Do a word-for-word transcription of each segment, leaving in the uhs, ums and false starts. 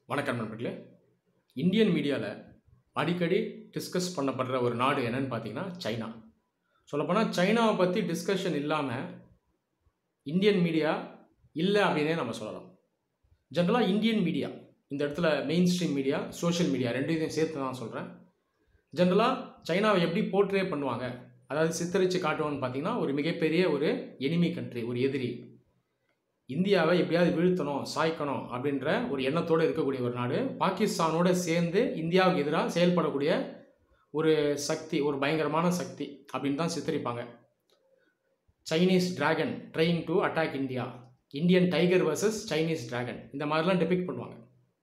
வணக்கம் நண்பர்களே. இந்தியன் மீடியாவில் அடிக்கடி டிஸ்கஸ் பண்ணப்படுற ஒரு நாடு என்னன்னு பார்த்தீங்கன்னா சைனா. சொல்லப்போனால் சைனாவை பற்றி டிஸ்கஷன் இல்லாமல் இந்தியன் மீடியா இல்லை அப்படின்னே நம்ம சொல்லலாம். ஜென்ரலாக இந்தியன் மீடியா இந்த இடத்துல mainstream media, social media ரெண்டையும் சேர்த்து தான் சொல்கிறேன். ஜென்ரலாக சைனாவை எப்படி போர்ட்ரே பண்ணுவாங்க, அதாவது சித்தரித்து காட்டுவோன்னு பார்த்தீங்கன்னா ஒரு மிகப்பெரிய ஒரு எனிமி கண்ட்ரி, ஒரு எதிரி, இந்தியாவை எப்படியாவது வீழ்த்தணும், சாய்க்கணும் அப்படின்ற ஒரு எண்ணத்தோடு இருக்கக்கூடிய ஒரு நாடு. பாகிஸ்தானோடு சேர்ந்து இந்தியாவுக்கு எதிராக செயல்படக்கூடிய ஒரு சக்தி, ஒரு பயங்கரமான சக்தி அப்படின்னு தான் சித்தரிப்பாங்க. Chinese dragon trying to attack India, Indian tiger versus Chinese dragon, இந்த மாதிரிலாம் டெபிக்ட் பண்ணுவாங்க.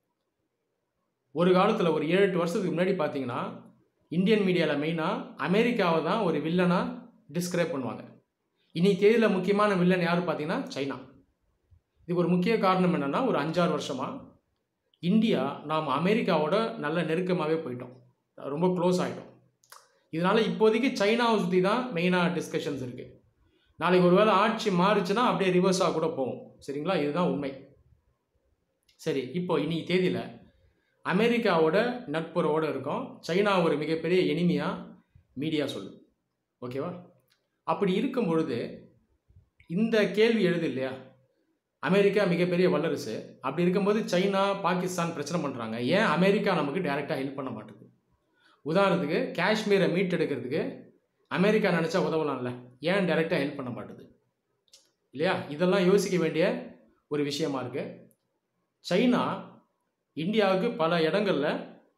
ஒரு காலத்தில் ஒரு ஏழு எட்டு வருஷத்துக்கு முன்னாடி பார்த்தீங்கன்னா இந்தியன் மீடியாவில் மெயினாக அமெரிக்காவை தான் ஒரு வில்லனாக டிஸ்கிரைப் பண்ணுவாங்க. இனி தேதியில் முக்கியமான வில்லன் யார் பார்த்தீங்கன்னா சைனா. இதுக்கு ஒரு முக்கிய காரணம் என்னென்னா, ஒரு அஞ்சாறு வருஷமாக இந்தியா நாம் அமெரிக்காவோட நல்ல நெருக்கமாகவே போயிட்டோம், ரொம்ப க்ளோஸ் ஆகிட்டோம். இதனால் இப்போதைக்கு சைனாவை சுற்றி தான் மெயினாக டிஸ்கஷன்ஸ் இருக்குது. நாளைக்கு ஒரு வேளை ஆட்சி மாறுச்சுன்னா அப்படியே ரிவர்ஸாக கூட போகும். சரிங்களா, இதுதான் உண்மை. சரி, இப்போ இனி தேதியில் அமெரிக்காவோட நட்புறவோடு இருக்கோம், சைனா ஒரு மிகப்பெரிய எனிமியாக மீடியா சொல்லு. ஓகேவா? அப்படி இருக்கும் பொழுது இந்த கேள்வி எழுது இல்லையா, அமெரிக்கா மிகப்பெரிய வல்லரசு, அப்படி இருக்கும்போது சைனா பாகிஸ்தான் பிரச்சனை பண்ணுறாங்க, ஏன் அமெரிக்கா நமக்கு டைரெக்டாக ஹெல்ப் பண்ண மாட்டேங்குது? உதாரணத்துக்கு காஷ்மீரை மீட்டெடுக்கிறதுக்கு அமெரிக்கா நினச்சா உதவலாம்ல, ஏன் டைரெக்டாக ஹெல்ப் பண்ண மாட்டேது இல்லையா? இதெல்லாம் யோசிக்க வேண்டிய ஒரு விஷயமா இருக்குது. சைனா இந்தியாவுக்கு பல இடங்களில்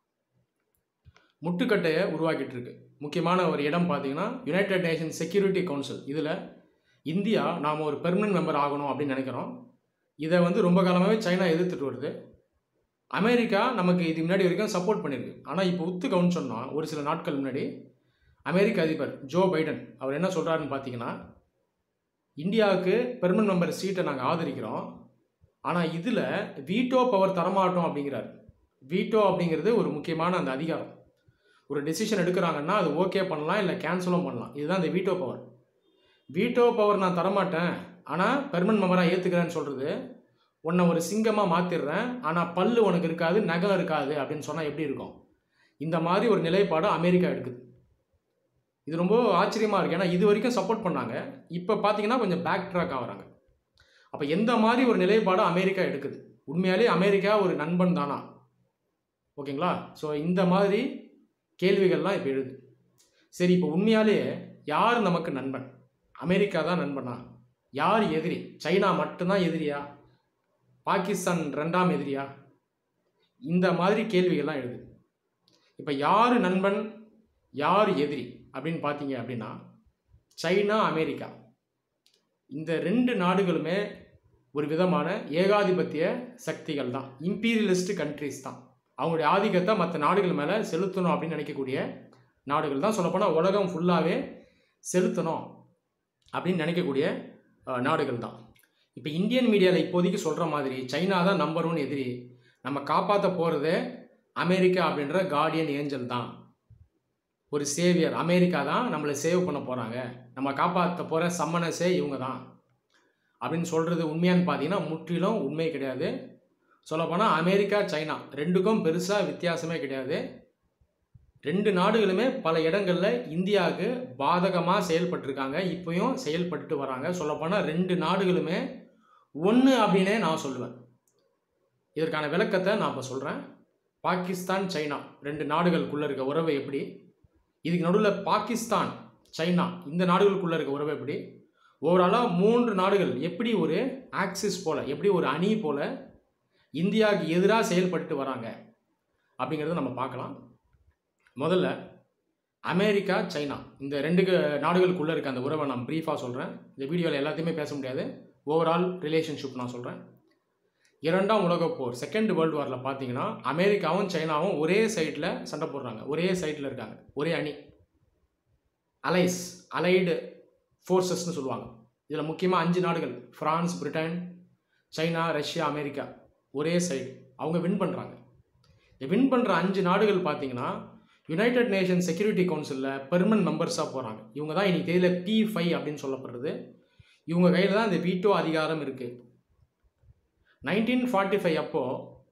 முட்டுக்கட்டையை உருவாக்கிட்டு இருக்கு. முக்கியமான ஒரு இடம் பார்த்தீங்கன்னா யுனைடெட் நேஷன்ஸ் செக்யூரிட்டி கவுன்சில். இதில் இந்தியா நாம் ஒரு பெர்மனன்ட் மெம்பர் ஆகணும் அப்படின்னு நினைக்கிறோம். இதை வந்து ரொம்ப காலமாகவே சைனா எதிர்த்துட்டு வருது. அமெரிக்கா நமக்கு இது முன்னாடி வரைக்கும் சப்போர்ட் பண்ணியிருக்கு. ஆனால் இப்போ உத்து கவனிச்சோம்னா ஒரு சில நாட்கள் முன்னாடி அமெரிக்க அதிபர் ஜோ பைடன் அவர் என்ன சொல்கிறாருன்னு பார்த்தீங்கன்னா, இந்தியாவுக்கு பெர்மனன்ட் மெம்பர் சீட்டை நாங்கள் ஆதரிக்கிறோம், ஆனால் இதில் வீட்டோ பவர் தரமாட்டோம் அப்படிங்கிறார். வீட்டோ அப்படிங்கிறது ஒரு முக்கியமான அந்த அதிகாரம். ஒரு டெசிஷன் எடுக்கிறாங்கன்னா அது ஓகே பண்ணலாம், இல்லை கேன்சலும் பண்ணலாம். இதுதான் இந்த வீட்டோ பவர். வீட்டோ பவர் நான் தரமாட்டேன், ஆனால் பெர்மனன்ட் மெம்பராக ஏற்றுக்கிறேன்னு சொல்கிறது, உன்னை ஒரு சிங்கமாக மாற்றிடுறேன், ஆனால் பல்லு உனக்கு இருக்காது, நகம் இருக்காது அப்படின்னு சொன்னால் எப்படி இருக்கும்? இந்த மாதிரி ஒரு நிலைப்பாடு அமெரிக்கா எடுக்குது. இது ரொம்ப ஆச்சரியமாக இருக்குது. ஏன்னா இது வரைக்கும் சப்போர்ட் பண்ணாங்க, இப்போ பார்த்தீங்கன்னா கொஞ்சம் பேக் ட்ராக் ஆகிறாங்க. அப்போ எந்த மாதிரி ஒரு நிலைப்பாடு அமெரிக்கா எடுக்குது? உண்மையாலே அமெரிக்கா ஒரு நண்பன் தானா? ஓகேங்களா? ஸோ இந்த மாதிரி கேள்விகள்லாம் இப்போ எழுது. சரி, இப்போ உண்மையாலே யார் நமக்கு நண்பன்? அமெரிக்கா தான் நண்பனா? யார் எதிரி? சைனா மட்டும்தான் எதிரியா? பாகிஸ்தான் ரெண்டாம் எதிரியா? இந்த மாதிரி கேள்விகள்லாம் எழுது. இப்போ யார் நண்பன், யார் எதிரி அப்படின்னு பார்த்தீங்க அப்படின்னா சைனா, அமெரிக்கா இந்த ரெண்டு நாடுகளுமே ஒரு விதமான ஏகாதிபத்திய சக்திகள் தான், இம்பீரியலிஸ்ட் கண்ட்ரிஸ் தான். அவங்களுடைய ஆதிக்கத்தை மற்ற நாடுகள் மேலே செலுத்தணும் அப்படின்னு நினைக்கக்கூடிய நாடுகள் தான். சொல்லப்போனால் உலகம் ஃபுல்லாகவே செலுத்தணும் அப்படின்னு நினைக்கக்கூடிய நாடுகள் தான். இப்போ இந்தியன் மீடியாவில் இப்போதைக்கு சொல்கிற மாதிரி சைனா தான் நம்பர் ஒன் எதிரி, நம்ம காப்பாற்ற போகிறதே அமெரிக்கா அப்படின்ற கார்டியன் ஏஞ்சல் தான், ஒரு சேவியர், அமெரிக்கா தான் நம்மளை சேவ் பண்ண போகிறாங்க, நம்ம காப்பாற்ற போகிற சம்மனஸே இவங்க தான் அப்படின்னு சொல்கிறது உண்மையான்னு பார்த்தீங்கன்னா முற்றிலும் உண்மை கிடையாது. சொல்லப்போனால் அமெரிக்கா சைனா ரெண்டுக்கும் பெருசாக வித்தியாசமே கிடையாது. ரெண்டு நாடுகளுமே பல இடங்களில் இந்தியாவுக்கு பாதகமாக செயல்பட்டுருக்காங்க, இப்போயும் செயல்பட்டு வராங்க. சொல்லப்போனால் ரெண்டு நாடுகளுமே ஒன்று அப்படின்னே நான் சொல்லுவேன். இதற்கான விளக்கத்தை நான் இப்போ சொல்கிறேன். பாகிஸ்தான் சைனா ரெண்டு நாடுகளுக்குள்ளே இருக்க உறவு எப்படி, இதுக்கு நடுவில் பாகிஸ்தான் சைனா இந்த நாடுகளுக்குள்ளே இருக்க உறவு எப்படி, ஓவராலாக மூன்று நாடுகள் எப்படி ஒரு ஆக்சிஸ் போல், எப்படி ஒரு அணி போல் இந்தியாவுக்கு எதிராக செயல்பட்டு வராங்க அப்படிங்கிறத நம்ம பார்க்கலாம். முதல்ல அமெரிக்கா சைனா இந்த ரெண்டு நாடுகளுக்குள்ளே இருக்க அந்த உறவை நான் ப்ரீஃபாக சொல்கிறேன். இந்த வீடியோவில் எல்லாத்தையுமே பேச முடியாது, ஓவரால் ரிலேஷன்ஷிப் நான் சொல்கிறேன். இரண்டாம் உலகப் போர், செகண்ட் வேர்ல்டு வாரில் பார்த்தீங்கன்னா அமெரிக்காவும் சைனாவும் ஒரே சைடில் சண்டை போடுறாங்க, ஒரே சைடில் இருக்காங்க, ஒரே அணி, அலைஸ், அலைடு ஃபோர்ஸஸ்ன்னு சொல்லுவாங்க. இதில் முக்கியமாக அஞ்சு நாடுகள், France, Britain, China, Russia, America ஒரே சைடு, அவங்க வின் பண்ணுறாங்க. இந்த வின் பண்ணுற அஞ்சு நாடுகள் பார்த்தீங்கன்னா யுனைடெட் நேஷன் செக்யூரிட்டி கவுன்சிலில் பெர்மனன்ட் மெம்பர்ஸாக போகிறாங்க. இவங்க தான் இன்றைக்கி தேதியில் பி ஃபைவ் அப்படின்னு சொல்லப்படுறது. இவங்க கையில் தான் இந்த வீட்டோ அதிகாரம் இருக்குது. நைன்டீன் ஃபார்ட்டி ஃபைவ் அப்போது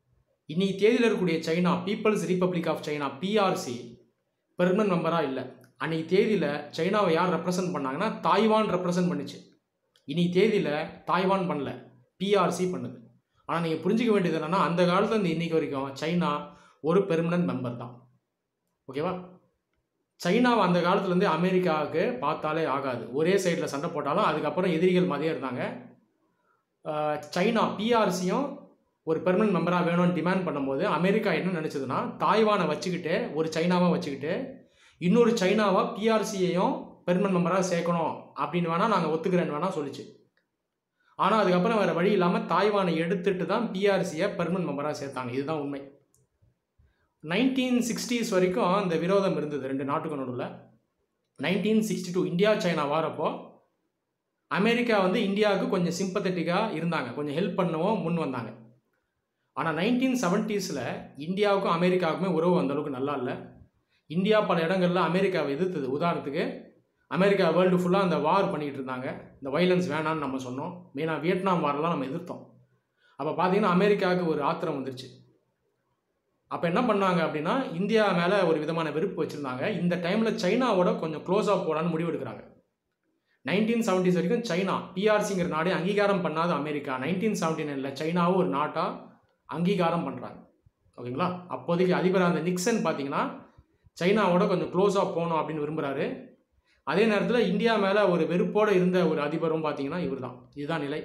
இன்னைக்கு தேதியில் இருக்கக்கூடிய China, people's republic of China, PRC permanent மெம்பராக இல்லை. அன்றைக்கி தேதியில் சைனாவை யார் ரெப்ரசன்ட் பண்ணாங்கன்னா தாய்வான் ரெப்ரசன்ட் பண்ணிச்சு. இன்னைக்கு தேதியில் தாய்வான் பண்ணல, பிஆர்சி பண்ணுது. ஆனால் நீங்கள் புரிஞ்சிக்க வேண்டியது என்னென்னா, அந்த காலத்துலேருந்து இன்றைக்கி வரைக்கும் சைனா ஒரு பெர்மனன்ட் மெம்பர் தான். ஓகேவா? சைனாவை அந்த காலத்துலேருந்து அமெரிக்காவுக்கு பார்த்தாலே ஆகாது. ஒரே சைடில் சண்டை போட்டாலும் அதுக்கப்புறம் எதிரிகள் மாதிரியே இருந்தாங்க. சைனா பிஆர்சியும் ஒரு பெர்மனன்ட் மெம்பராக வேணும்னு டிமாண்ட் பண்ணும்போது அமெரிக்கா என்ன நினச்சதுன்னா, தாய்வானை வச்சுக்கிட்டு ஒரு சைனாவாக வச்சுக்கிட்டு இன்னொரு சைனாவாக பிஆர்சியையும் பெர்மனன்ட் மெம்பராக சேர்க்கணும் அப்படின்னு வேணால் நாங்கள் ஒத்துக்கிறேன்னு வேணால் சொல்லிச்சு. ஆனால் அதுக்கப்புறம் வேறு வழி இல்லாமல் தாய்வானை எடுத்துட்டு தான் பிஆர்சியை பெர்மனன்ட் மெம்பராக சேர்த்தாங்க. இதுதான் உண்மை. நைன்டீன் சிக்ஸ்டீஸ் வரைக்கும் இந்த விரோதம் இருந்தது ரெண்டு நாட்டுக்கு நடுவில். Nineteen sixty two India China வாரப்போ அமெரிக்கா வந்து இந்தியாவுக்கு கொஞ்சம் சிம்பத்தட்டிக்காக இருந்தாங்க, கொஞ்சம் ஹெல்ப் பண்ணவும் முன் வந்தாங்க. ஆனால் நைன்டீன் செவன்ட்டீஸில் இந்தியாவுக்கும் அமெரிக்காவுக்குமே உறவு அந்தளவுக்கு நல்லா இல்லை. இந்தியா பல இடங்களில் அமெரிக்காவை எதிர்த்தது. உதாரணத்துக்கு அமெரிக்கா வேர்ல்டு ஃபுல்லாக அந்த வார் பண்ணிக்கிட்டு இருந்தாங்க. இந்த வைலன்ஸ் வேணான்னு நம்ம சொன்னோம். மெயினாக வியட்நாம் வாரெலாம் நம்ம எதிர்த்தோம். அப்போ பார்த்தீங்கன்னா அமெரிக்காவுக்கு ஒரு ஆத்திரம் வந்துருச்சு. அப்போ என்ன பண்ணாங்க அப்படின்னா, இந்தியா மேலே ஒரு விதமான வெறுப்பு வச்சுருந்தாங்க. இந்த டைமில் சைனாவோட கொஞ்சம் க்ளோஸாக போகலான்னு முடிவு எடுக்கிறாங்க. நைன்டீன் செவன்ட்டீஸ் வரைக்கும் சைனா பிஆர்சிங்கிற நாடே அங்கீகாரம் பண்ணாத அமெரிக்கா நைன்டீன் செவன்ட்டி நைனில் சைனாவும் ஒரு நாட்டாக அங்கீகாரம் பண்ணுறாங்க. ஓகேங்களா? அப்போதைக்கு அதிபர் அந்த நிக்சன் பார்த்தீங்கன்னா சைனாவோட கொஞ்சம் க்ளோஸாக போகணும் அப்படின்னு விரும்புகிறாரு. அதே நேரத்தில் இந்தியா மேலே ஒரு வெறுப்போடு இருந்த ஒரு அதிபரும் பார்த்தீங்கன்னா இவர் தான். இதுதான் நிலை.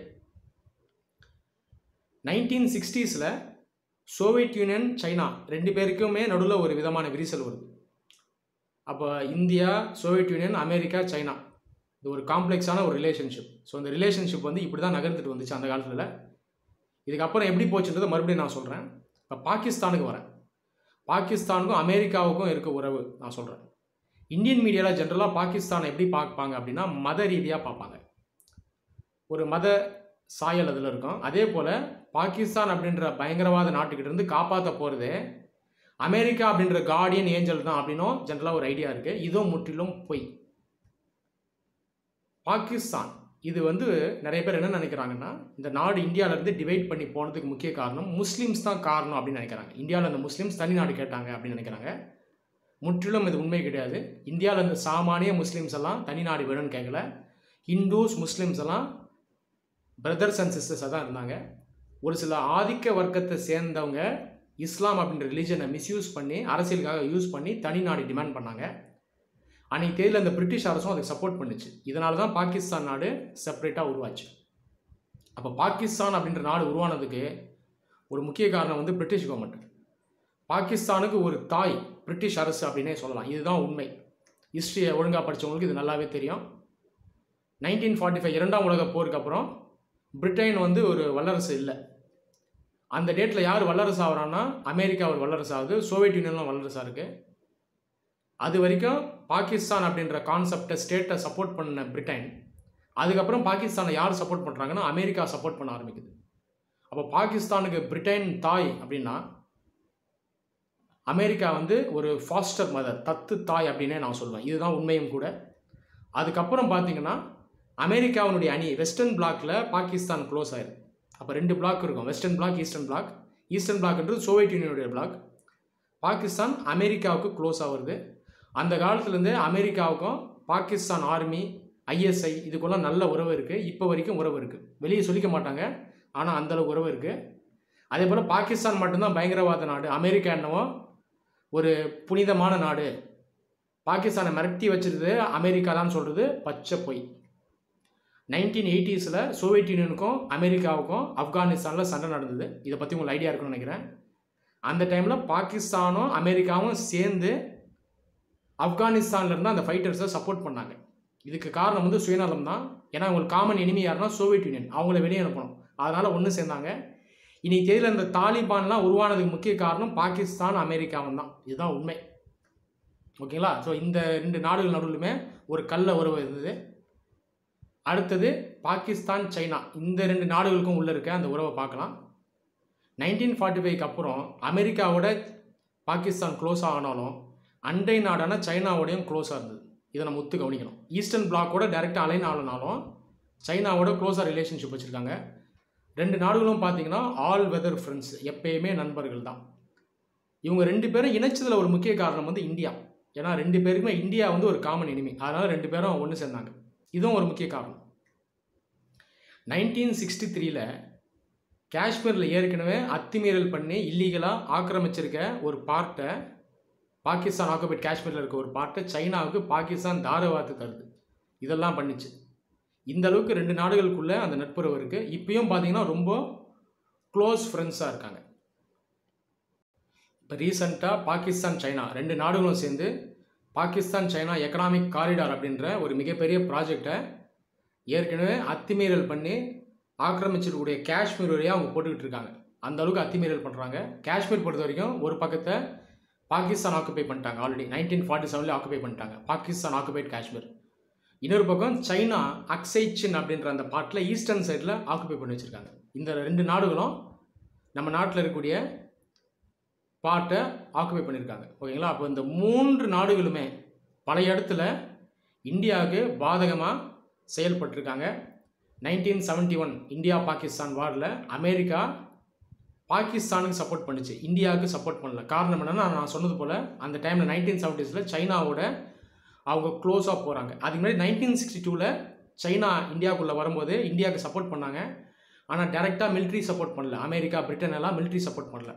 நைன்டீன் சிக்ஸ்டீஸில் சோவியத் யூனியன் சைனா ரெண்டு பேருக்குமே நடுவில் ஒரு விதமான விரிசல் வருது. அப்போ India, Soviet Union, America, China, இது ஒரு காம்ப்ளெக்ஸான ஒரு ரிலேஷன்ஷிப். ஸோ இந்த ரிலேஷன்ஷிப் வந்து இப்படி தான் நகர்ந்துட்டு வந்துச்சு அந்த காலத்தில். இதுக்கப்புறம் எப்படி போச்சுன்றதை மறுபடியும் நான் சொல்கிறேன். இப்போ பாகிஸ்தானுக்கு வரேன். பாகிஸ்தானுக்கும் அமெரிக்காவுக்கும் இருக்க உறவு நான் சொல்கிறேன். இந்தியன் மீடியாவில் ஜென்ரலாக பாகிஸ்தானை எப்படி பார்ப்பாங்க அப்படின்னா மத ரீதியாக பார்ப்பாங்க. ஒரு மத சாயல் அதில் இருக்கும். அதே போல் பாகிஸ்தான் அப்படின்ற பயங்கரவாத நாட்டுக்கிட்ட இருந்து காப்பாற்ற போகிறதே அமெரிக்கா அப்படின்ற கார்டியன் ஏஞ்சல் தான் அப்படின்னும் ஜென்ரலாக ஒரு ஐடியா இருக்குது. இதுவும் முற்றிலும் பொய். பாகிஸ்தான் இது வந்து நிறைய பேர் என்ன நினைக்கிறாங்கன்னா, இந்த நாடு இந்தியாவிலேருந்து டிவைட் பண்ணி போனதுக்கு முக்கிய காரணம் முஸ்லீம்ஸ் தான் காரணம் அப்படின்னு நினைக்கிறாங்க. இந்தியாவில் இந்த முஸ்லீம்ஸ் தனி நாடு கேட்டாங்க அப்படின்னு நினைக்கிறாங்க. முற்றிலும் இது உண்மை கிடையாது. இந்தியாவில் இந்த சாமானிய முஸ்லீம்ஸ் எல்லாம் தனி நாடு வேணும்னு கேட்கல. ஹிந்துஸ், முஸ்லீம்ஸ் எல்லாம் பிரதர்ஸ் அண்ட் சிஸ்டர்ஸாக தான் இருந்தாங்க. ஒரு சில ஆதிக்க வர்க்கத்தை சேர்ந்தவங்க இஸ்லாம் அப்படின்ற ரிலீஜனை மிஸ்யூஸ் பண்ணி அரசியலுக்காக யூஸ் பண்ணி தனி நாடு டிமாண்ட் பண்ணாங்க. அன்றைக்கி தேதியில் இந்த பிரிட்டிஷ் அரசும் அதுக்கு சப்போர்ட் பண்ணிச்சு. இதனால தான் பாகிஸ்தான் நாடு செப்பரேட்டாக உருவாச்சு. அப்போ பாகிஸ்தான் அப்படின்ற நாடு உருவானதுக்கு ஒரு முக்கிய காரணம் வந்து பிரிட்டிஷ் கவர்மெண்ட். பாகிஸ்தானுக்கு ஒரு தாய் பிரிட்டிஷ் அரசு அப்படின்னே சொல்லலாம். இதுதான் உண்மை. ஹிஸ்ட்ரியை ஒழுங்காக படித்தவங்களுக்கு இது நல்லாவே தெரியும். நைன்டீன் ஃபார்ட்டி ஃபைவ் இரண்டாம் உலக போருக்கு அப்புறம் பிரிட்டன் வந்து ஒரு வல்லரசு இல்லை. அந்த டேட்டில் யார் வல்லரசு ஆகிறான்னா அமெரிக்கா ஒரு வல்லரசு ஆகுது, சோவியத் யூனியன்லாம் வல்லரசாக இருக்குது. அது வரைக்கும் பாகிஸ்தான் அப்படின்ற கான்செப்டை ஸ்டேட்டை சப்போர்ட் பண்ண பிரிட்டன், அதுக்கப்புறம் பாகிஸ்தானை யார் சப்போர்ட் பண்ணுறாங்கன்னா அமெரிக்கா சப்போர்ட் பண்ண ஆரம்பிக்குது. அப்போ பாகிஸ்தானுக்கு பிரிட்டன் தாய் அப்படின்னா அமெரிக்கா வந்து ஒரு ஃபாஸ்டர் மதர், தத்து தாய் அப்படின்னே நான் சொல்லுவேன். இதுதான் உண்மையும் கூட. அதுக்கப்புறம் பார்த்தீங்கன்னா அமெரிக்காவினுடைய அணி வெஸ்டர்ன் பிளாக்கில் பாகிஸ்தான் க்ளோஸ் ஆயிடுது. அப்போ ரெண்டு பிளாக் இருக்கும், western bloc, eastern bloc. Eastern பிளாக்ன்றது சோவியத் யூனியனுடைய பிளாக். பாகிஸ்தான் அமெரிக்காவுக்கு க்ளோஸ் ஆகுது. அந்த காலத்துலேருந்தே அமெரிக்காவுக்கும் பாகிஸ்தான் ஆர்மி, ஐஎஸ்ஐ இதுக்குள்ளே நல்ல உறவு இருக்குது. இப்போ வரைக்கும் உறவு இருக்குது. வெளியே சொல்லிக்க மாட்டாங்க, ஆனால் அந்தளவுக்கு உறவு இருக்குது. அதே போல் பாகிஸ்தான் மட்டும்தான் பயங்கரவாத நாடு, அமெரிக்கா என்னவோ ஒரு புனிதமான நாடு, பாகிஸ்தானை மிரட்டி வச்சிருது அமெரிக்கா தான் சொல்கிறது பச்சை பொய். நைன்டீன் எயிட்டிஸில் சோவியத் யூனியனுக்கும் அமெரிக்காவுக்கும் ஆப்கானிஸ்தானில் சண்டை நடந்தது. இதை பற்றி உங்களுக்கு ஐடியா இருக்குன்னு நினைக்கிறேன். அந்த டைமில் பாகிஸ்தானும் அமெரிக்காவும் சேர்ந்து ஆப்கானிஸ்தான்லேருந்து அந்த ஃபைட்டர்ஸை சப்போர்ட் பண்ணாங்க. இதுக்கு காரணம் வந்து சுயநலம் தான். ஏன்னா அவங்களுக்கு காமன் எனிமி யாருன்னா சோவியத் யூனியன், அவங்கள வெளியே அனுப்பணும். அதனால் ஒன்று சேர்ந்தாங்க. இன்னைக்கு தேதியில் இந்த தாலிபான்லாம் உருவானதுக்கு முக்கிய காரணம் பாகிஸ்தான், அமெரிக்காவும் தான். இதுதான் உண்மை. ஓகேங்களா? ஸோ இந்த ரெண்டு நாடுகள் நடுவிலுமே ஒரு கள்ள உறவு இருந்தது. அடுத்தது பாகிஸ்தான், சைனா, இந்த ரெண்டு நாடுகளுக்கும் உள்ளே இருக்க அந்த உறவை பார்க்கலாம். நைன்டீன் ஃபார்ட்டி ஃபைவ்க்கு அப்புறம் அமெரிக்காவோட பாகிஸ்தான் க்ளோஸ் ஆனாலும் அண்டை நாடான சைனாவோடையும் க்ளோஸாக இருந்தது. இதை நம்ம ஒத்து கவனிக்கணும். ஈஸ்டர்ன் பிளாக்கோட டைரெக்டாக அலைன் ஆனாலும் சைனாவோட க்ளோஸாக ரிலேஷன்ஷிப் வச்சுருக்காங்க. ரெண்டு நாடுகளும் பார்த்தீங்கன்னா ஆல் வெதர் ஃப்ரெண்ட்ஸ், எப்பயுமே நண்பர்கள் தான். இவங்க ரெண்டு பேரும் இணைச்சதில் ஒரு முக்கிய காரணம் வந்து இந்தியா. ஏன்னா ரெண்டு பேருக்குமே இந்தியா வந்து ஒரு காமன் எனிமி, அதனால் ரெண்டு பேரும் ஒன்று சேர்ந்தாங்க. இதுவும் ஒரு முக்கிய காரணம். நைன்டீன் சிக்ஸ்டி த்ரீல காஷ்மீரில் ஏற்கனவே அத்துமீறல் பண்ணி இல்லீகலாக ஆக்கிரமிச்சிருக்க ஒரு பார்ட்டை, பாகிஸ்தான் ஆக்குபைட் காஷ்மீரில் இருக்க ஒரு பார்ட்டை சைனாவுக்கு பாகிஸ்தான் தாரவாத்து தருது. இதெல்லாம் பண்ணிச்சு. இந்த அளவுக்கு ரெண்டு நாடுகளுக்குள்ளே அந்த நட்புறவு இருக்குது. இப்பயும் பார்த்தீங்கன்னா ரொம்ப க்ளோஸ் ஃப்ரெண்ட்ஸாக இருக்காங்க. இப்போ ரீசெண்டாக பாகிஸ்தான் சைனா ரெண்டு நாடுகளும் சேர்ந்து பாகிஸ்தான் சைனா எக்கனாமிக் காரிடார் அப்படின்ற ஒரு மிகப்பெரிய ப்ராஜெக்டை ஏற்கனவே அத்துமீறல் பண்ணி ஆக்கிரமிச்சிருக்கக்கூடிய காஷ்மீர் வழியாக அவங்க போட்டுக்கிட்டு இருக்காங்க. அந்த அளவுக்கு அத்துமீறல் பண்ணுறாங்க. காஷ்மீர் பொறுத்த வரைக்கும் ஒரு பக்கத்தை பாகிஸ்தான் ஆக்குபை பண்ணிட்டாங்க. ஆல்ரெடி நைன்டீன் ஃபார்ட்டி செவனில் ஆக்குபை பண்ணிட்டாங்க பாகிஸ்தான் ஆக்குபைட் காஷ்மீர். இன்னொரு பக்கம் சைனா அக்சை சின் அப்படின்ற அந்த பார்ட்டில் ஈஸ்டர்ன் சைடில் ஆக்குபை பண்ணி வச்சுருக்காங்க. இந்த ரெண்டு நாடுகளும் நம்ம நாட்டில் இருக்கக்கூடிய பார்ட்டை ஆக்குபை பண்ணியிருக்காங்க. ஓகேங்களா? அப்போ இந்த மூன்று நாடுகளுமே பல இடத்துல இந்தியாவுக்கு பாதகமாக செயல்பட்டிருக்காங்க. Nineteen seventy one India Pakistan வாரில் அமெரிக்கா பாகிஸ்தானுக்கு சப்போர்ட் பண்ணிச்சு, இந்தியாவுக்கு சப்போர்ட் பண்ணல. காரணம் என்னென்னா, நான் சொன்னது போல் அந்த டைமில் நைன்டீன் செவன்ட்டீஸில் சைனாவோட அவங்க க்ளோஸாக போகிறாங்க. அதுக்கு முன்னாடி நைன்டீன் சிக்ஸ்டி டூவில் சைனா இந்தியாவுக்குள்ளே வரும்போது இந்தியாவுக்கு சப்போர்ட் பண்ணாங்க. ஆனால் டைரெக்டாக மிலிட்ரி சப்போர்ட் பண்ணல. அமெரிக்கா பிரிட்டன் எல்லாம் மிலிட்ரி சப்போர்ட் பண்ணல.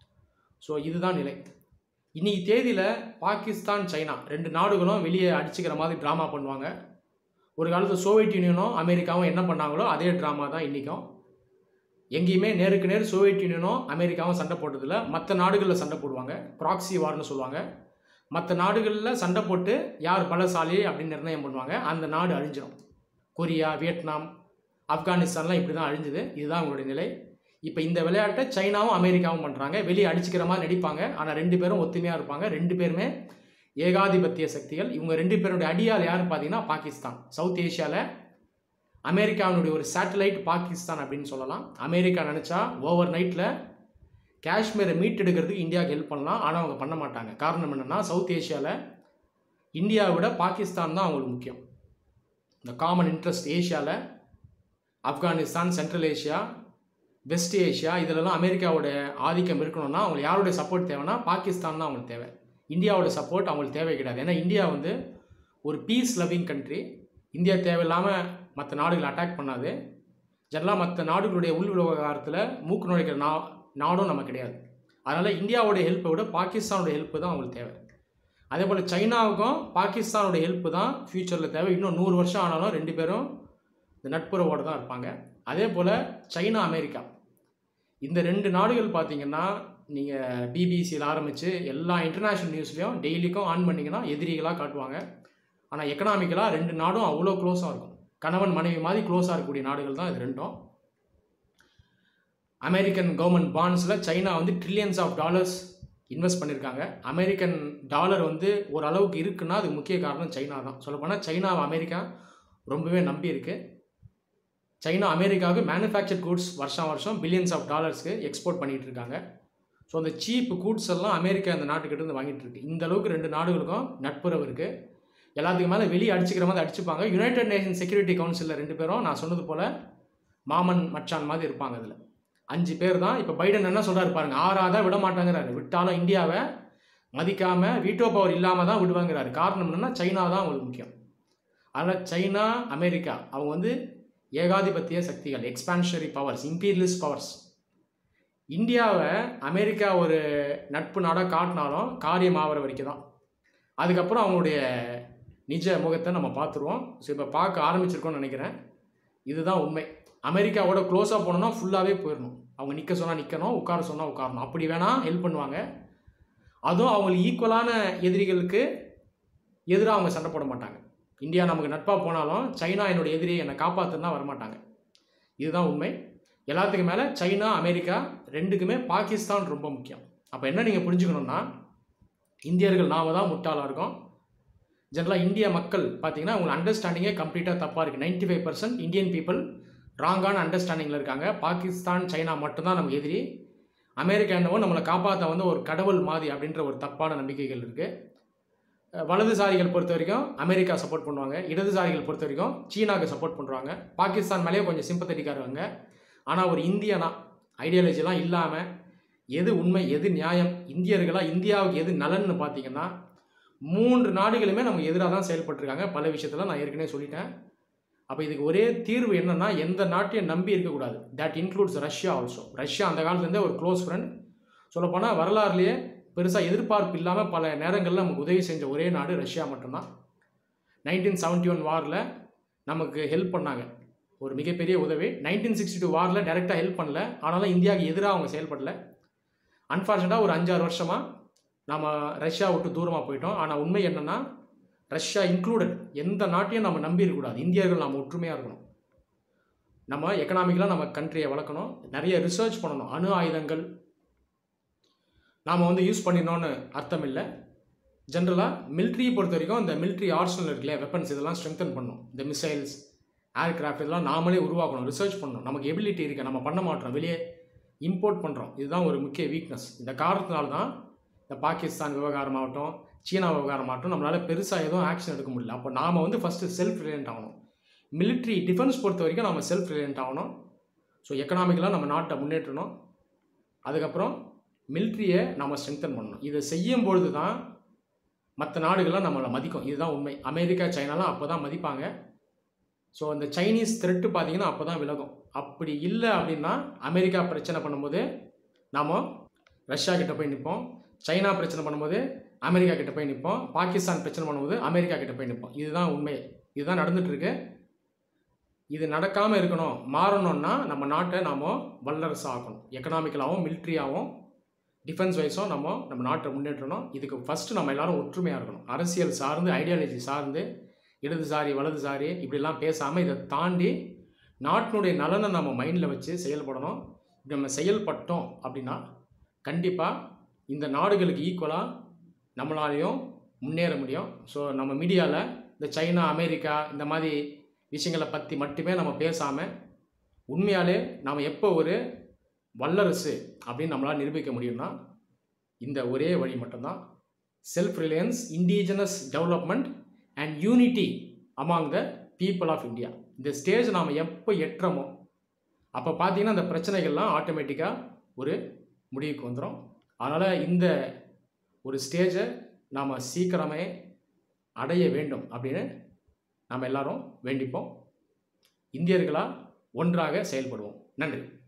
ஸோ இதுதான் நிலை. இன்னைக்கு தேதியில் பாகிஸ்தான் சைனா ரெண்டு நாடுகளும் வெளியே அடிச்சுக்கிற மாதிரி ட்ராமா பண்ணுவாங்க. ஒரு காலத்தில் சோவியத் யூனியனும் அமெரிக்காவும் என்ன பண்ணாங்களோ அதே ட்ராமா தான் இன்றைக்கும். எங்கேயுமே நேருக்கு நேர் சோவியத் யூனியனும் அமெரிக்காவும் சண்டை போட்டதில்ல. மற்ற நாடுகளில் சண்டை போடுவாங்க, ப்ராக்சி வார்னு சொல்லுவாங்க. மற்ற நாடுகளில் சண்டை போட்டு யார் பலசாலி அப்படின்னு நிர்ணயம் பண்ணுவாங்க. அந்த நாடு அழிஞ்சிடும். கொரியா, வியட்நாம், ஆப்கானிஸ்தான்லாம் இப்படி தான் அழிஞ்சுது. இதுதான் அவங்களுடைய நிலை. இப்போ இந்த விளையாட்டை சைனாவும் அமெரிக்காவும் பண்ணுறாங்க. வெளியே அடிச்சுக்கிற மாதிரி நடிப்பாங்க. ஆனால் ரெண்டு பேரும் ஒத்துமையாக இருப்பாங்க. ரெண்டு பேருமே ஏகாதிபத்திய சக்திகள். இவங்க ரெண்டு பேருடைய அடியால் யாருன்னு பார்த்தீங்கன்னா பாகிஸ்தான். சவுத் ஏஷியாவில் அமெரிக்காவினுடைய ஒரு சேட்டலைட் பாகிஸ்தான் அப்படின்னு சொல்லலாம். அமெரிக்கா நினச்சா ஓவர் நைட்டில் காஷ்மீரை மீட்டெடுக்கிறதுக்கு இந்தியாவுக்கு ஹெல்ப் பண்ணலாம். ஆனால் அவங்க பண்ண மாட்டாங்க. காரணம் என்னென்னா, சவுத் ஏஷியாவில் இந்தியாவை விட பாகிஸ்தான் தான் அவங்களுக்கு முக்கியம். இந்த காமன் இன்ட்ரெஸ்ட் ஏஷியாவில் Afghanistan, central Asia, west Asia இதிலெல்லாம் அமெரிக்காவோட ஆதிக்கம் இருக்கணும்னா அவங்களுக்கு யாருடைய சப்போர்ட் தேவைன்னா பாகிஸ்தான் தான் அவங்களுக்கு தேவை. இந்தியாவோட சப்போர்ட் அவங்களுக்கு தேவை கிடையாது. ஏன்னா இந்தியா வந்து ஒரு பீஸ் லவ்விங் கண்ட்ரி. இந்தியா தேவையில்லாமல் மற்ற நாடுகளை அட்டாக் பண்ணாது. ஜெனரலாக மற்ற நாடுகளுடைய உள் விவகாரத்தில் மூக்கு நுழைக்கிற நா நாடும் நம்ம கிடையாது. அதனால் இந்தியாவோடைய ஹெல்ப்பை விட பாகிஸ்தானோட ஹெல்ப்பு தான் அவங்களுக்கு தேவை. அதே போல் சைனாவுக்கும் பாகிஸ்தானோட ஹெல்ப்பு தான் ஃப்யூச்சரில் தேவை. இன்னும் நூறு வருஷம் ஆனாலும் ரெண்டு பேரும் இந்த நட்புறவோடு தான் இருப்பாங்க. அதே போல் சைனா, அமெரிக்கா இந்த ரெண்டு நாடுகள் பார்த்தீங்கன்னா, நீங்கள் பிபிசியில் ஆரம்பித்து எல்லா இன்டர்நேஷ்னல் நியூஸ்லேயும் டெய்லிக்கும் ஆன் பண்ணிங்கன்னா எதிரிகளாக காட்டுவாங்க. ஆனால் எக்கனாமிக்கலாக ரெண்டு நாடும் அவ்வளோ க்ளோஸாக இருக்கும். கணவன் மனைவி மாதிரி க்ளோஸாக இருக்கக்கூடிய நாடுகள் தான் இது ரெண்டும். அமெரிக்கன் கவர்மெண்ட் பாண்ட்ஸில் சைனா வந்து ட்ரில்லியன்ஸ் ஆஃப் டாலர்ஸ் இன்வெஸ்ட் பண்ணியிருக்காங்க. அமெரிக்கன் டாலர் வந்து ஓரளவுக்கு இருக்குன்னா அதுக்கு முக்கிய காரணம் சைனா தான். சொல்லப்போனால் சைனாவை அமெரிக்கா ரொம்பவே நம்பி இருக்கு. சைனா அமெரிக்காவுக்கு மேனுஃபேக்சர் கூட்ஸ் வருஷம் வருஷம் பில்லியன்ஸ் ஆஃப் டாலர்ஸ்க்கு எக்ஸ்போர்ட் பண்ணிகிட்டு இருக்காங்க. ஸோ அந்த சீப் கூட்ஸ் எல்லாம் அமெரிக்கா இந்த நாட்டுக்கிட்ட இருந்து வாங்கிட்டு இருக்கு. இந்த அளவுக்கு ரெண்டு நாடுகளுக்கும் நட்புறவு இருக்குது. எல்லாத்துக்கு மேலே வெளியே அடிச்சுக்கிற மாதிரி அடிச்சுப்பாங்க. யுனைடெட் நேஷன் செக்யூரிட்டி கவுன்சிலில் ரெண்டு பேரும் நான் சொன்னது போல் மாமன் மச்சான் மாதிரி இருப்பாங்க. அதில் அஞ்சு பேர் தான். இப்போ பைடன் என்ன சொல்கிறாரு பாருங்க, ஆறாதான் விட மாட்டாங்கிறாரு. விட்டாலும் இந்தியாவை மதிக்காமல் வீட்டோ பவர் இல்லாமல் தான் விடுவாங்கிறாரு. காரணம் என்னென்னா சைனா தான் அவங்களுக்கு முக்கியம். அதனால் சைனா, அமெரிக்கா அவங்க வந்து ஏகாதிபத்திய சக்திகள், எக்ஸ்பான்ஷனரி பவர்ஸ், இம்பீரியலிஸ்ட் பவர்ஸ். இந்தியாவை அமெரிக்கா ஒரு நட்பு நாடாக காட்டினாலும் காரியம் ஆகிற வரைக்கும் தான். அதுக்கப்புறம் அவங்களுடைய நிஜ முகத்தை நம்ம பார்த்துருவோம். ஸோ இப்போ பார்க்க ஆரம்பிச்சிருக்கோம்னு நினைக்கிறேன். இதுதான் உண்மை. அமெரிக்காவோட க்ளோஸாக போனோம்னா ஃபுல்லாகவே போயிடணும். அவங்க நிற்க சொன்னால் நிற்கணும், உட்கார சொன்னால் உட்காரணும். அப்படி வேணால் ஹெல்ப் பண்ணுவாங்க. அதுவும் அவங்களுக்கு ஈக்குவலான எதிரிகளுக்கு எதிராக அவங்க சண்டை போட மாட்டாங்க. இந்தியா நமக்கு நட்பாக போனாலும் சைனா என்னோட எதிரியை என்னை காப்பாற்றுனா வரமாட்டாங்க. இதுதான் உண்மை. எல்லாத்துக்கும் மேலே சைனா, அமெரிக்கா ரெண்டுக்குமே பாகிஸ்தான் ரொம்ப முக்கியம். அப்போ என்ன நீங்கள் புரிஞ்சுக்கணுன்னா, இந்தியர்கள் நாம தான் முட்டாளாக இருக்கோம். ஜென்ரலாக இந்திய மக்கள் பார்த்தீங்கன்னா உங்களுக்கு அண்டர்ஸ்டாண்டிங்கே கம்ப்ளீட்டாக தப்பாக இருக்குது. Ninety five percent Indian people ராங்கான அண்டர்ஸ்டாண்டிங்கில் இருக்காங்க. பாகிஸ்தான், சைனா மட்டும்தான் நமக்கு எதிரி. அமெரிக்கா என்னவோ நம்மளை காப்பாற்ற வந்து ஒரு கடவுள் மாதிரி அப்படின்ற ஒரு தப்பான நம்பிக்கைகள் இருக்குது. வலதுசாரிகள் பொறுத்த வரைக்கும் அமெரிக்கா சப்போர்ட் பண்ணுவாங்க. இடதுசாரிகள் பொறுத்த வரைக்கும் சீனாவுக்கு சப்போர்ட் பண்ணுறாங்க. பாகிஸ்தான் மேலேயே கொஞ்சம் சிம்பத்தட்டிக்காக இருக்காங்க. ஆனால் ஒரு இந்தியனா ஐடியாலஜிலாம் இல்லாமல் எது உண்மை எது நியாயம், இந்தியர்களாக இந்தியாவுக்கு எது நலன்னு பார்த்தீங்கன்னா மூன்று நாடுகளுமே நமக்கு எதிராக தான் செயல்பட்டுருக்காங்க. பல விஷயத்தில் நான் ஏற்கனவே சொல்லிட்டேன். அப்போ இதுக்கு ஒரே தீர்வு என்னென்னா, எந்த நாட்டையும் நம்பி இருக்கக்கூடாது. That includes Russia also. Russia அந்த காலத்துலேருந்தே ஒரு க்ளோஸ் ஃப்ரெண்ட். சொல்லப்போனால் வரலாறுலேயே பெருசாக எதிர்பார்ப்பு இல்லாமல் பல நேரங்களில் நமக்கு உதவி செஞ்ச ஒரே நாடு ரஷ்யா மட்டும்தான். நைன்டீன் செவன்ட்டி ஒன் வாரில் நமக்கு ஹெல்ப் பண்ணாங்க, ஒரு மிகப்பெரிய உதவி. நைன்டீன் சிக்ஸ்டி டூ வாரில் டைரெக்டாக ஹெல்ப் பண்ணல, ஆனாலும் இந்தியாவுக்கு எதிராக அவங்க செயல்படல. அன்ஃபார்ச்சுனேட்டாக ஒரு அஞ்சாறு வருஷமாக நம்ம ரஷ்யா விட்டு தூரமாக போயிட்டோம். ஆனால் உண்மை என்னென்னா, ரஷ்யா இன்க்ளூடட் எந்த நாட்டையும் நம்ம நம்பி இருக்கக்கூடாது. இந்தியர்கள் நம்ம ஒற்றுமையாக இருக்கணும். நம்ம எக்கனாமிக்கலாக நம்ம கண்ட்ரியை வளர்க்கணும், நிறைய ரிசர்ச் பண்ணணும். அணு ஆயுதங்கள் நாம் வந்து யூஸ் பண்ணிடணும்னு அர்த்தம் இல்லை. ஜென்ரலாக மிலிட்ரியை பொறுத்த வரைக்கும் இந்த மிலிட்ரி ஆர்சனல் இருக்குல்ல, வெப்பன்ஸ், இதெல்லாம் ஸ்ட்ரெங்தன் பண்ணணும். இந்த மிசைல்ஸ், ஏர்கிராஃப்ட் இதெல்லாம் நாமளே உருவாக்கணும், ரிசர்ச் பண்ணணும். நமக்கு எபிலிட்டி இருக்குது, நம்ம பண்ண மாட்டோம், வெளியே இம்போர்ட் பண்ணுறோம். இதுதான் ஒரு முக்கிய வீக்னஸ். இந்த காரணத்தினால தான் இந்த பாகிஸ்தான் விவகாரமாகட்டும், சீனா விவகாரமாகட்டும் நம்மளால் பெருசாக எதுவும் ஆக்ஷன் எடுக்க முடியல. அப்போ நாம் வந்து ஃபஸ்ட்டு செல்ஃப் ரிலையன்ட் ஆகணும். மிலிட்ரி டிஃபென்ஸ் பொறுத்த வரைக்கும் நம்ம செல்ஃப் ரிலையன்ட் ஆகணும். ஸோ எக்கனாமிக்கலாக நம்ம நாட்டை முன்னேற்றணும். அதுக்கப்புறம் மிலிட்ரியை நம்ம ஸ்ட்ரெங்தன் பண்ணணும். இதை செய்யும் பொழுது தான் மற்ற நாடுகள்லாம் நம்மளை மதிக்கும். இதுதான் உண்மை. அமெரிக்கா, சைனாலாம் அப்போ தான் மதிப்பாங்க. ஸோ அந்த சைனீஸ் த்ரெட்டு பார்த்தீங்கன்னா அப்போ தான் விலகும். அப்படி இல்லை அப்படின்னா, அமெரிக்கா பிரச்சனை பண்ணும்போது நாம் ரஷ்யா கிட்ட போய் நிற்போம், சைனா பிரச்சனை பண்ணும்போது அமெரிக்கா கிட்ட போய் நிற்போம், பாகிஸ்தான் பிரச்சனை பண்ணும்போது அமெரிக்கா கிட்ட போய் நிற்போம். இதுதான் உண்மை. இதுதான் நடந்துகிட்ருக்கு. இது நடக்காமல் இருக்கணும், மாறணும்னா நம்ம நாட்டை நாம் வல்லரசு ஆக்கணும். எக்கனாமிக்கலாகவும் மிலிட்ரியாகவும் டிஃபென்ஸ் வைஸும் நம்ம நம்ம நாட்டை முன்னேற்றணும். இதுக்கு ஃபஸ்ட்டு நம்ம எல்லோரும் ஒற்றுமையாக இருக்கணும். அரசியல் சார்ந்து, ஐடியாலஜி சார்ந்து, இடதுசாரி வலதுசாரி இப்படிலாம் பேசாமல் இதை தாண்டி நாட்டினுடைய நலனை நம்ம மைண்டில் வச்சு செயல்படணும். நம்ம செயல்பட்டோம் அப்படின்னா கண்டிப்பாக இந்த நாடுகளுக்கு ஈக்குவலாக நம்மளாலையும் முன்னேற முடியும். ஸோ நம்ம மீடியாவில் இந்த சைனா, அமெரிக்கா இந்த மாதிரி விஷயங்களை பற்றி மட்டுமே நம்ம பேசாமல், உண்மையாலே நாம் எப்போ ஒரு வல்லரசு அப்படின்னு நம்மளால் நிரூபிக்க முடியும்னா இந்த ஒரே வழி மட்டும்தான். Self reliance, indigenous development and unity among the people of India. இந்த ஸ்டேஜ் நாம் எப்போ எட்டுறோமோ அப்போ பார்த்தீங்கன்னா அந்த பிரச்சனைகள்லாம் ஆட்டோமேட்டிக்காக ஒரு முடிவுக்கு வந்துடும். அதனால் இந்த ஒரு ஸ்டேஜை நாம் சீக்கிரமே அடைய வேண்டும் அப்படின்னு நாம் எல்லாரும் வேண்டிப்போம். இந்தியர்களாக ஒன்றாக செயல்படுவோம். நன்றி.